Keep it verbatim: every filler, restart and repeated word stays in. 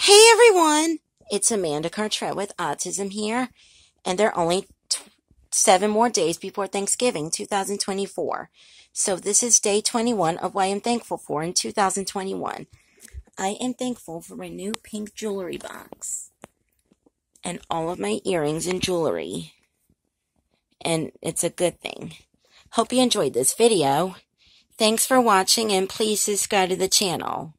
Hey everyone, it's Amanda Cartrett with Autism here, and there are only t- seven more days before Thanksgiving two thousand twenty-four. So this is day twenty-one of what I am thankful for in two thousand twenty-one. I am thankful for my new pink jewelry box and all of my earrings and jewelry, and it's a good thing. Hope you enjoyed this video. Thanks for watching, and please subscribe to the channel.